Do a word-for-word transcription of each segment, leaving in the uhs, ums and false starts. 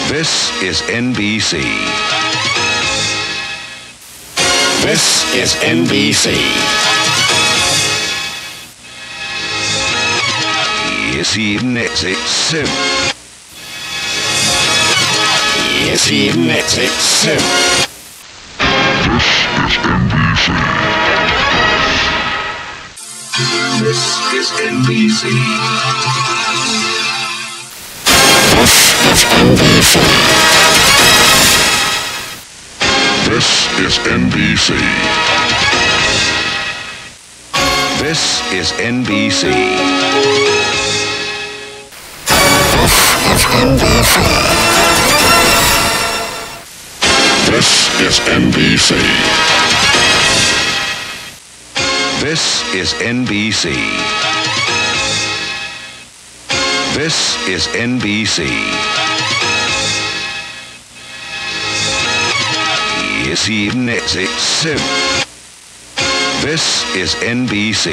This is N B C. This is N B C. Yes, even it's it soon. Yes, even it's it soon. This is N B C. This is N B C. This is N B C. This is N B C. This is N B C. This is N B C. Yes, even it's it soon. This is N B C.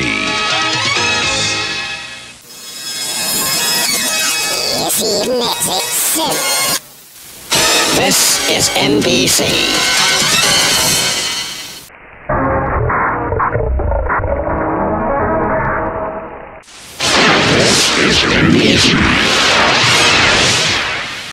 Yes, even it's it soon. This is N B C. This is N B C.